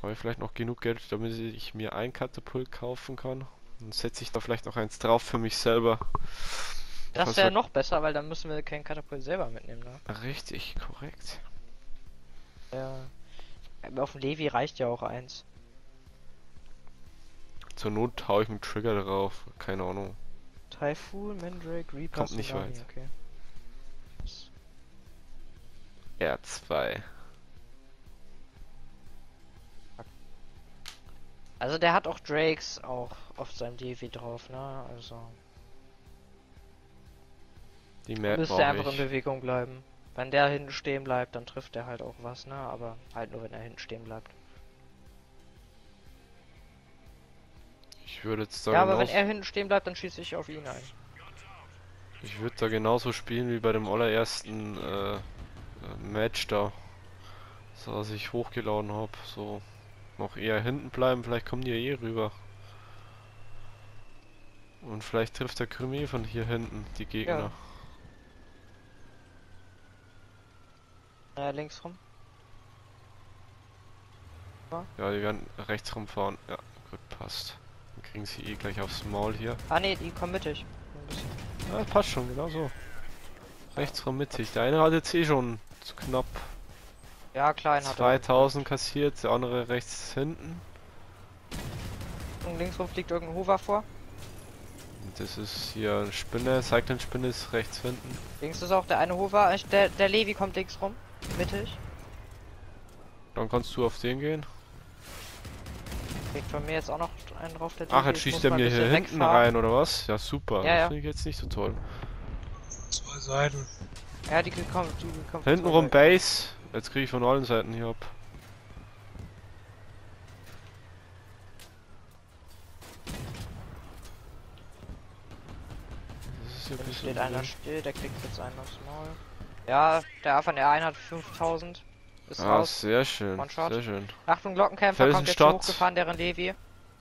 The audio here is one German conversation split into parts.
Habe ich vielleicht noch genug Geld, damit ich mir ein Katapult kaufen kann? Dann setze ich da vielleicht noch eins drauf für mich selber. Das wäre noch besser, weil dann müssen wir kein Katapult selber mitnehmen, ne? Richtig, korrekt. Ja. Auf dem Levi reicht ja auch eins. Zur Not hau ich einen Trigger drauf, keine Ahnung. Typhoon, Mandrake, Reaper, Kommt nicht Tsunami, weit. okay. R2. Also der hat auch Drakes auch auf seinem Levi drauf, ne? Also Die Map müsste brauche einfach in ich. Bewegung bleiben. Wenn der hinten stehen bleibt, dann trifft er halt auch was, ne? Aber halt nur, wenn er hinten stehen bleibt. Ich würde jetzt da Ja, aber wenn genauso... er hinten stehen bleibt, dann schieße ich auf ihn ein. Ich würde da genauso spielen wie bei dem allerersten Match da. So, was ich hochgeladen habe. So, noch eher hinten bleiben, vielleicht kommen die ja eh rüber. Und vielleicht trifft der Krimi von hier hinten die Gegner. Links rum. Ja, die werden rechts rumfahren. Ja, gut, passt. Dann kriegen sie eh gleich aufs Maul hier. Ah ne, die kommen mittig. Ja, passt schon, genau so. Rechts rum mittig. Der eine hat jetzt eh schon zu knapp Ja, klein hat 2000 kassiert, der andere rechts hinten. Und links rum fliegt irgendein Hover vor. Und das ist hier eine Spinne, Cyclone-Spinne ist rechts hinten. Links ist auch der eine Hover. Der Levi kommt links rum. Mittig. Dann kannst du auf den gehen. Kriegt von mir jetzt auch noch einen drauf, der Ach, Levi. jetzt schießt er mir hier hinten rein, oder was? Ja, super. Ja, Das finde ich jetzt nicht so toll. Zwei Seiten. Ja, die kommt. Hinten rum Base. Jetzt kriege ich von allen Seiten hier ab. Das ist hier ein bisschen Steht einer blöd. still, der kriegt jetzt einen aufs Maul. Ja, der von der einen hat 5000. Ist Ah, raus. sehr schön. One-Shot. Sehr schön. Achtung, Glockenkämpfer kommt jetzt Felsenstadt. hochgefahren, deren Levi.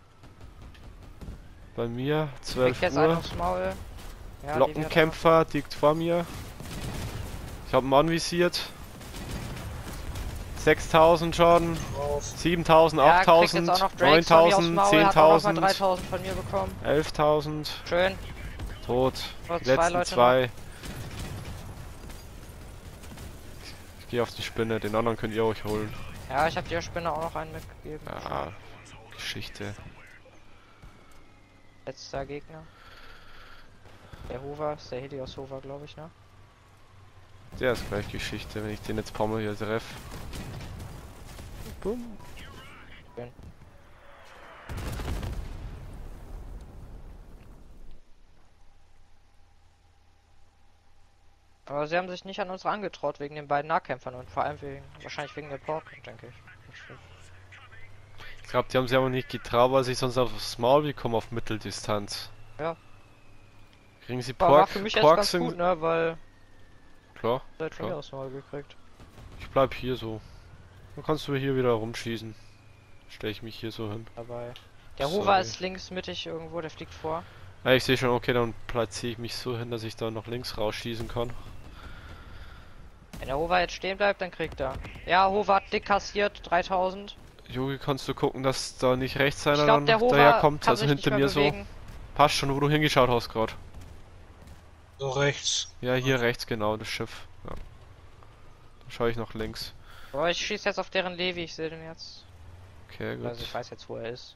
Bei mir, Kriegt 12 jetzt einen Uhr. aufs Maul. Ja, Glockenkämpfer liegt vor mir. Ich habe ihn anvisiert. 6000 Schaden, Drauf. 7000, Ja, kriegt 8000, jetzt auch noch Drakes von mir aufs 9000, Maul, hat auch noch mal 10.000, 3000 von mir bekommen. 11.000, Schön. tot. Nur Die zwei letzten Leute zwei. Ich gehe auf die Spinne, den anderen könnt ihr euch holen. Ja, ich habe der Spinne auch noch einen mitgegeben. Ja, Geschichte. Letzter Gegner. Der Hover, ist der Helios Hover, glaube ich, ne? Der ist gleich Geschichte, wenn ich den jetzt ein paar Mal hier treff. Bumm. Schön. Aber sie haben sich nicht an uns rangetraut wegen den beiden Nahkämpfern und vor allem wahrscheinlich wegen der Pork, denke ich. Ich glaube, die haben sich aber nicht getraut, weil sie sonst aufs Maul bekommen auf Mitteldistanz. Ja. Kriegen sie Aber war Pork? für mich jetzt Pork ganz sind... gut, ne, weil Klar, seit von klar. mir aus mal gekriegt. Ich bleib hier so. Dann kannst du hier wieder rumschießen. Stell ich mich hier so hin. Dabei. Der Sorry. Hover ist links mittig irgendwo, der fliegt vor. Ja, ich sehe schon, okay, dann platziere ich mich so hin, dass ich da noch links rausschießen kann. Wenn der Hover jetzt stehen bleibt, dann kriegt er. Ja, Hover hat dick kassiert, 3000. Jogi, kannst du gucken, dass da nicht rechts Ich einer glaube, der dann Hover daherkommt, kann also sich hinter nicht mir mehr so. bewegen. Passt schon, wo du hingeschaut hast gerade. So rechts. Ja, hier rechts genau, das Schiff. Ja. Dann schaue ich nach links. Aber ich schieße jetzt auf deren Levi, ich sehe den jetzt. Okay, gut. Also ich weiß jetzt, wo er ist.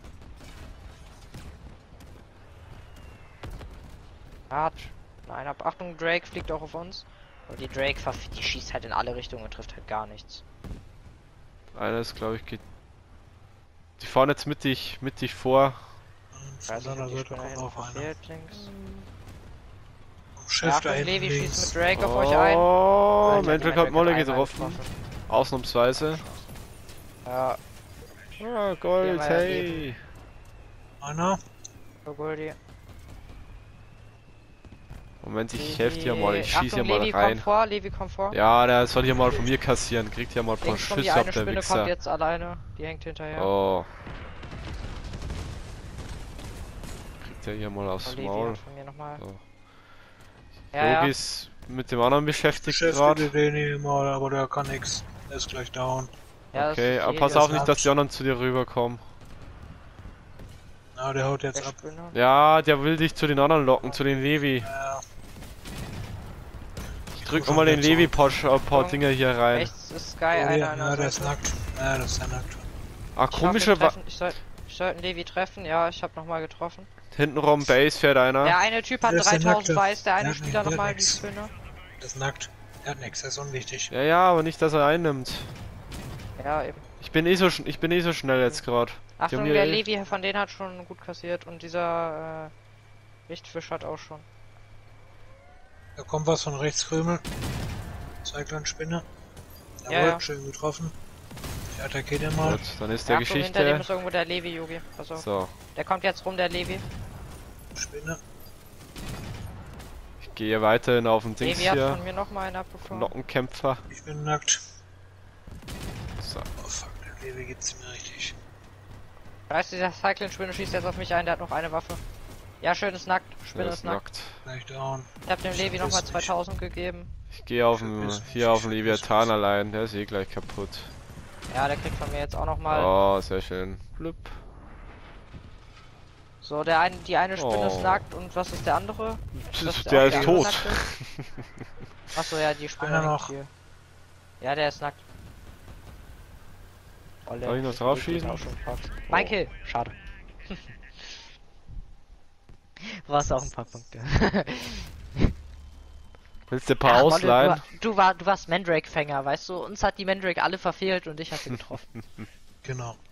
Ah, nein, ab Achtung, Drake fliegt auch auf uns. Und die Drake, die schießt halt in alle Richtungen und trifft halt gar nichts. Einer ist, glaube ich, die fahren jetzt mittig vor. Und Ich von weiß nicht, seiner ob die Seite Spinne kommt hinten auch einer. verfehlt links. Am Ja, Schiff da Achtung, hinten Levi schießt links. mit Drake auf euch ein. Oh, Alter, Mandrake der hat Molle einmal getroffen. Ausnahmsweise. Ja, Ah, Gold, Ja, hey. Einer. so Goldie. Moment, ich helfe dir mal, ich schieße hier Achtung, mal Levi rein. kommt vor, Levi kommt vor. Ja, der soll hier mal von mir kassieren, kriegt hier mal ein paar Links von die Schüsse ab, eine der Spinne kommt Wichser. jetzt alleine, die hängt hinterher. Oh. Kriegt er hier mal aufs Oh, Levi Maul. hat von mir nochmal. So. Ja, ja. Yogi ist mit dem anderen beschäftigt Beschäftige gerade. den hier mal, aber der kann nix. Der ist gleich down. Ja, Okay, das aber ist pass das auf nicht, ist dass die anderen zu dir rüberkommen. Na, der haut jetzt der ab. Spinner. Ja, der will dich zu den anderen locken, zu den Levi. Ja. Ich drück nochmal den Levi paar Dinger hier rein. Rechts ist Sky, Oh, einer hier, an ja, der der ist Seite. nackt. Ja, das ist der nackt. Ah, Ich darf ihn komische treffen. Ich sollte einen Levi treffen, ja, ich habe nochmal getroffen. Hintenrum Base fährt einer. Der eine Typ hat Der ist der 3000 Nackte. weiß, der eine Ja, Spieler der nochmal hat die nix. Spinne. Der ist nackt. Der hat nichts, der ist unwichtig. Ja, ja, aber nicht, dass er einnimmt. Ja, eben. Ich bin eh so schnell jetzt gerade. Achtung, der Levi von denen hat schon gut kassiert und dieser Lichtfisch hat auch schon. Da kommt was von rechts, Krümel. Cyclone-Spinne. Ja, Jawohl, ja. schön getroffen. Ich attackiere den mal. Gut, dann ist der Achtung, hinter dem Geschichte. ist irgendwo der Levi, Yogi. Also, So, der kommt jetzt rum, der Levi. Spinne. ich gehe weiterhin auf den Dings Levi hat hier. von mir nochmal einen abbekommen. Nockenkämpfer. Ich bin nackt. So. Oh fuck, der Levi gibt's mir richtig. Weißt du, dieser Cycling-Spinne schießt jetzt auf mich ein, der hat noch eine Waffe. Ja, schön ist nackt. Der Spinne ist ist nackt. nackt. Gleich down. Ich hab dem Ich Levi weiß nochmal nicht. 2000 gegeben. Ich gehe auf den, hier auf den Leviathan allein. Der ist eh gleich kaputt. Ja, der kriegt von mir jetzt auch nochmal. Oh, sehr schön. Blub. So, die eine Spinne ist Oh. nackt und was ist der andere? Das Der auch ist der andere tot. nackte? Achso, ja, die Spinne Einer hängt noch. hier. Ja, der ist nackt. Oh, Soll ich noch drauf schießen? Mein Kill, schade. Warst auch ein paar Punkte. Willst du ein paar Ach, Wolle, ausleihen? du warst Mandrake-Fänger, weißt du? Uns hat die Mandrake alle verfehlt und ich hatte getroffen. Genau.